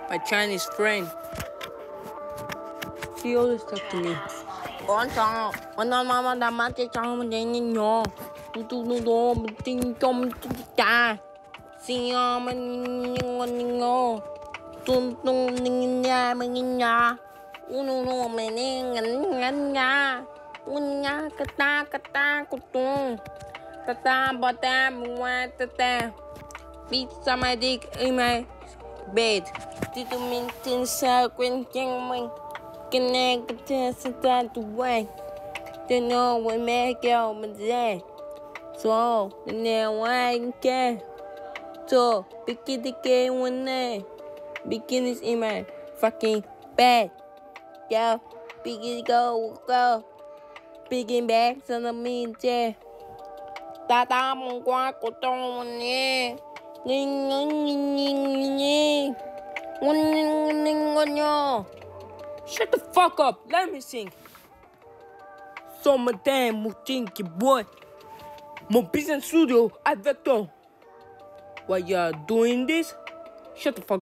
my Chinese friend. She always talk to me. Con chào, con mama đã mang cho cháu mình đến nhỏ. Tu mình tin trong cha. Xin mình ngô. Tu nhà mình nhà. Uno mình ngắn nhà. Unya kata kutung. Tata bata mua tata. Beat my dick in my bed. Dito mintin sa kwenteng mình. Connect to start to way. Don't know what make out my day. So, now I can. So, begin the game one day. Begin this in my fucking bed. Yo, begin go. Begin back to the mean day. Ta mong qua của tôi nè. Shut the fuck up, let me sing. Summertime, Mutinki boy. Mobizen studio at Vector. While you're doing this, shut the fuck up.